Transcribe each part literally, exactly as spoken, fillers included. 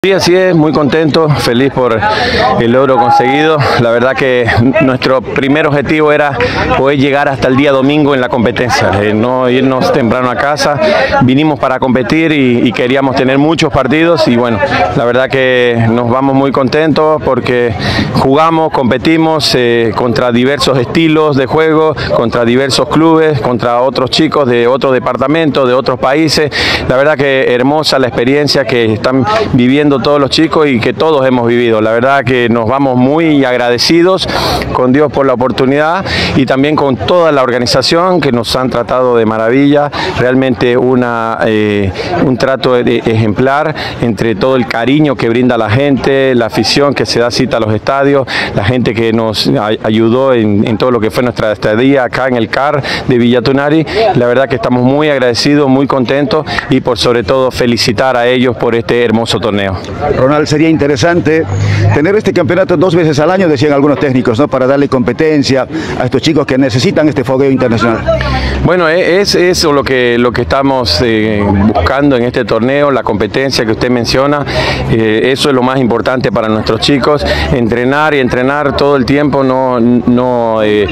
Sí, así es, muy contento, feliz por el logro conseguido. La verdad que nuestro primer objetivo era poder llegar hasta el día domingo en la competencia, eh, no irnos temprano a casa. Vinimos para competir y, y queríamos tener muchos partidos y bueno, la verdad que nos vamos muy contentos porque jugamos, competimos eh, contra diversos estilos de juego, contra diversos clubes, contra otros chicos de otros departamentos, de otros países. La verdad que hermosa la experiencia que están viviendo todos los chicos y que todos hemos vivido. La verdad que nos vamos muy agradecidos con Dios por la oportunidad y también con toda la organización que nos han tratado de maravilla. Realmente una, eh, un trato de, ejemplar entre todo el cariño que brinda la gente, la afición que se da cita a los estadios, la gente que nos a, ayudó en, en todo lo que fue nuestra estadía acá en el C A R de Villa Tunari. La verdad que estamos muy agradecidos, muy contentos y por sobre todo felicitar a ellos por este hermoso torneo. Ronald, sería interesante tener este campeonato dos veces al año, decían algunos técnicos, ¿no? Para darle competencia a estos chicos que necesitan este fogueo internacional. Bueno, es eso lo que, lo que estamos eh, buscando en este torneo, la competencia que usted menciona, eh, eso es lo más importante para nuestros chicos. Entrenar y entrenar todo el tiempo no, no, eh,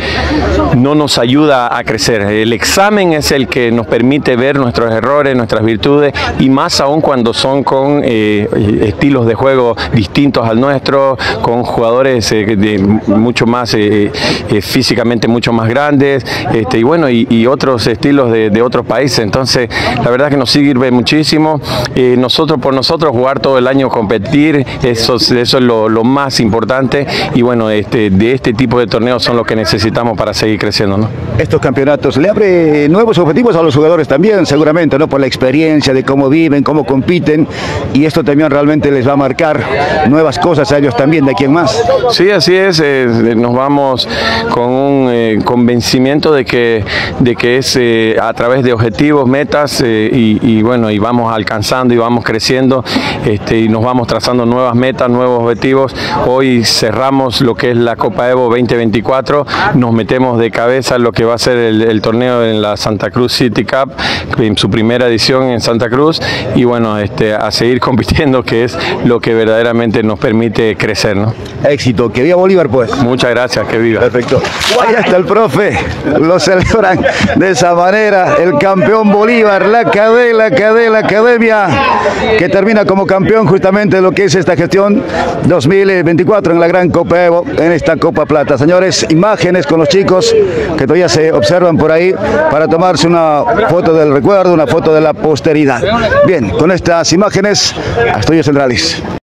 no nos ayuda a crecer. El examen es el que nos permite ver nuestros errores, nuestras virtudes y más aún cuando son con eh, estilos de juego distintos al nuestro, con jugadores eh, de mucho más eh, eh, físicamente mucho más grandes este, y bueno y, y otros estilos de, de otros países. Entonces la verdad que nos sirve muchísimo. Eh, nosotros por nosotros jugar todo el año, competir, eso, eso es lo, lo más importante y bueno, este, de este tipo de torneos son los que necesitamos para seguir creciendo, ¿no? Estos campeonatos le abre nuevos objetivos a los jugadores también, seguramente, ¿no? Por la experiencia de cómo viven, cómo compiten, y esto también realmente les va a marcar nuevas cosas a ellos también, de aquí en más. Sí, así es, eh, nos vamos con un eh, convencimiento de que, de que es eh, a través de objetivos, metas eh, y, y bueno, y vamos alcanzando y vamos creciendo este, y nos vamos trazando nuevas metas, nuevos objetivos. Hoy cerramos lo que es la Copa Evo veinte veinticuatro, nos metemos de cabeza en lo que va a ser el, el torneo en la Santa Cruz City Cup, en su primera edición en Santa Cruz y bueno, este, a seguir compitiendo, que es lo que verdaderamente nos permite crecer, ¿no? Éxito, que viva Bolívar pues. Muchas gracias, que viva. Perfecto. Ahí está el profe, lo celebran de esa manera, el campeón Bolívar, la Cadena, la Cadena, la Academia, que termina como campeón justamente de lo que es esta gestión dos mil veinticuatro en la Gran Copa Evo, en esta Copa Plata. Señores, imágenes con los chicos que todavía se observan por ahí para tomarse una foto del recuerdo, una foto de la posteridad. Bien, con estas imágenes, a Estudios Centrales.